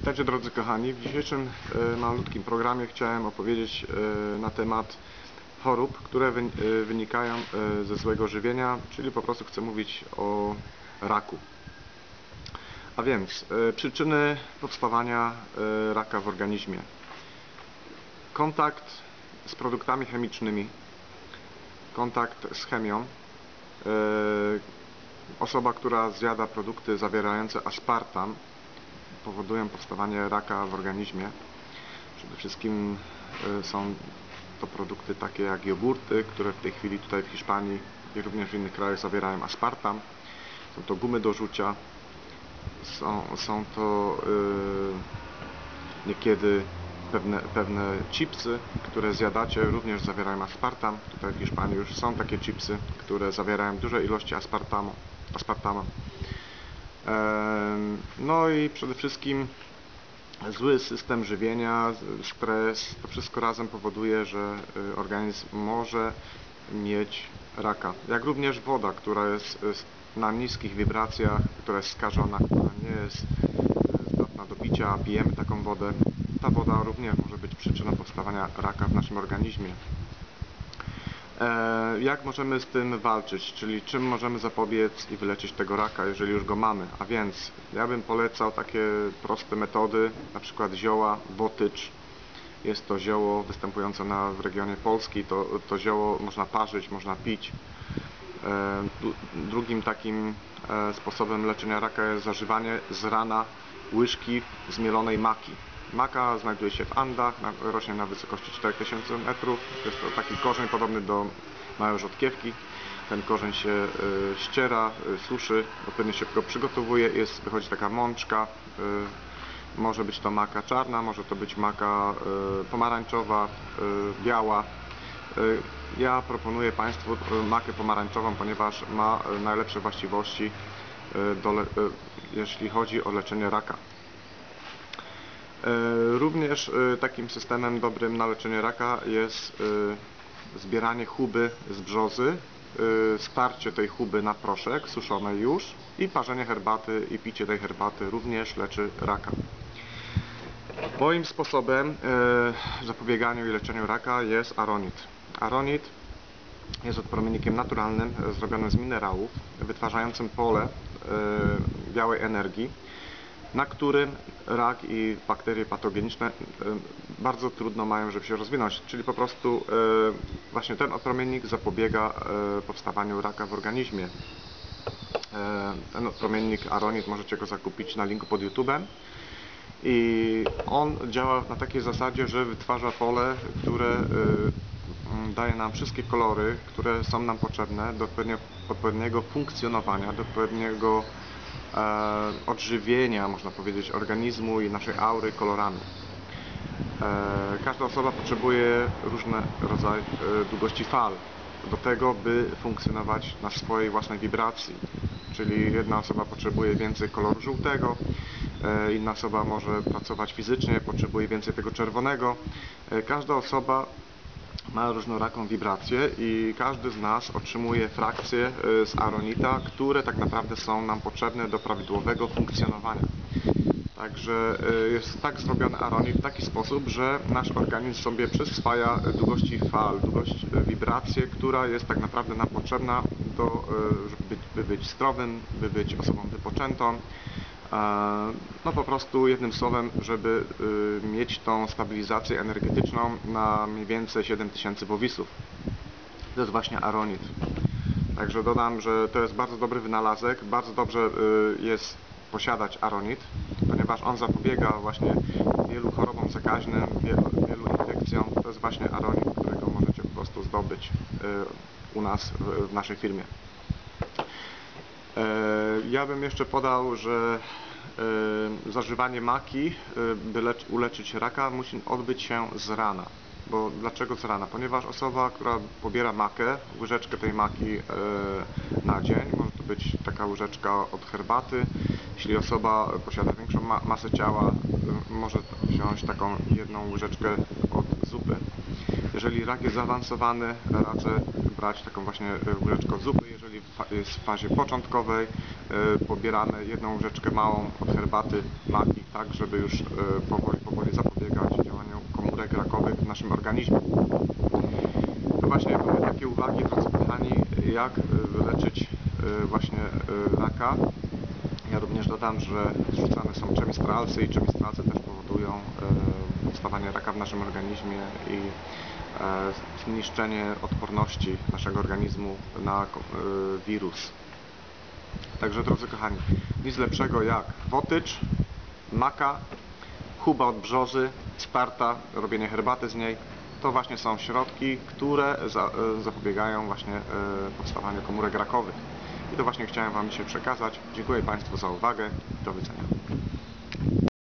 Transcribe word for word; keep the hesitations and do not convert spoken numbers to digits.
Witajcie drodzy kochani. W dzisiejszym e, malutkim programie chciałem opowiedzieć e, na temat chorób, które wy, e, wynikają e, ze złego żywienia, czyli po prostu chcę mówić o raku. A więc e, przyczyny powstawania e, raka w organizmie. Kontakt z produktami chemicznymi, kontakt z chemią, e, osoba, która zjada produkty zawierające aspartam, powodują powstawanie raka w organizmie. Przede wszystkim są to produkty takie jak jogurty, które w tej chwili tutaj w Hiszpanii i również w innych krajach zawierają aspartam. Są to gumy do rzucia, są, są to yy, niekiedy pewne, pewne chipsy, które zjadacie, również zawierają aspartam. Tutaj w Hiszpanii już są takie chipsy, które zawierają duże ilości aspartamu. aspartama. No i przede wszystkim zły system żywienia, stres, to wszystko razem powoduje, że organizm może mieć raka. Jak również woda, która jest na niskich wibracjach, która jest skażona, która nie jest zdatna do picia, pijemy taką wodę. Ta woda również może być przyczyną powstawania raka w naszym organizmie. Jak możemy z tym walczyć, czyli czym możemy zapobiec i wyleczyć tego raka, jeżeli już go mamy? A więc ja bym polecał takie proste metody, na przykład zioła, botycz. Jest to zioło występujące na, w regionie Polski, to, to zioło można parzyć, można pić. Drugim takim sposobem leczenia raka jest zażywanie z rana łyżki zmielonej maki. Maka znajduje się w Andach, rośnie na wysokości cztery tysiące metrów. Jest to taki korzeń podobny do małej rzodkiewki. Ten korzeń się y, ściera, y, suszy, odpowiednio się go przygotowuje. Jest, wychodzi taka mączka. Y, może być to maka czarna, może to być maka y, pomarańczowa, y, biała. Y, ja proponuję Państwu makę pomarańczową, ponieważ ma najlepsze właściwości, y, do, y, jeśli chodzi o leczenie raka. Również takim systemem dobrym na leczenie raka jest zbieranie chuby z brzozy, starcie tej chuby na proszek, suszonej już, i parzenie herbaty i picie tej herbaty również leczy raka. Moim sposobem w zapobieganiu i leczeniu raka jest aronit. Aronit jest odpromiennikiem naturalnym, zrobionym z minerałów, wytwarzającym pole białej energii, na którym rak i bakterie patogeniczne bardzo trudno mają, żeby się rozwinąć. Czyli po prostu właśnie ten odpromiennik zapobiega powstawaniu raka w organizmie. Ten odpromiennik aronit możecie go zakupić na linku pod YouTube'em i on działa na takiej zasadzie, że wytwarza pole, które daje nam wszystkie kolory, które są nam potrzebne do odpowiedniego funkcjonowania, do odpowiedniego odżywienia, można powiedzieć, organizmu i naszej aury kolorami. Każda osoba potrzebuje różne rodzaje długości fal do tego, by funkcjonować na swojej własnej wibracji. Czyli jedna osoba potrzebuje więcej koloru żółtego, inna osoba może pracować fizycznie, potrzebuje więcej tego czerwonego. Każda osoba ma różnoraką wibrację i każdy z nas otrzymuje frakcje z aronita, które tak naprawdę są nam potrzebne do prawidłowego funkcjonowania. Także jest tak zrobiony aronit w taki sposób, że nasz organizm sobie przyswaja długości fal, długość wibracji, która jest tak naprawdę nam potrzebna, do, żeby być, by być zdrowym, by być osobą wypoczętą. No po prostu jednym słowem, żeby y, mieć tą stabilizację energetyczną na mniej więcej siedem tysięcy bowisów. To jest właśnie aronit. Także dodam, że to jest bardzo dobry wynalazek, bardzo dobrze y, jest posiadać aronit, ponieważ on zapobiega właśnie wielu chorobom zakaźnym, wielu, wielu infekcjom. To jest właśnie aronit, którego możecie po prostu zdobyć y, u nas w, w naszej firmie. Ja bym jeszcze podał, że zażywanie maki, by lecz, uleczyć raka, musi odbyć się z rana. Bo dlaczego z rana? Ponieważ osoba, która pobiera makę, łyżeczkę tej maki na dzień, może to być taka łyżeczka od herbaty, Jeśli osoba posiada większą ma masę ciała, może wziąć taką jedną łyżeczkę od zupy. Jeżeli rak jest zaawansowany, radzę brać taką właśnie łyżeczkę od zupy. Jeżeli jest w fazie początkowej, pobieramy jedną łyżeczkę małą od herbaty maki, tak żeby już powoli, powoli zapobiegać działaniu komórek rakowych w naszym organizmie. To właśnie były takie uwagi, drodzy kochani, jak wyleczyć właśnie raka. Ja również dodam, że zrzucane są chemistralsy i chemistralsy też powodują powstawanie raka w naszym organizmie i zniszczenie odporności naszego organizmu na wirus. Także, drodzy kochani, nic lepszego jak wotycz, maka, chuba od brzozy, sparta, robienie herbaty z niej. To właśnie są środki, które zapobiegają właśnie powstawaniu komórek rakowych. I to właśnie chciałem Wam dzisiaj przekazać. Dziękuję Państwu za uwagę. Do widzenia.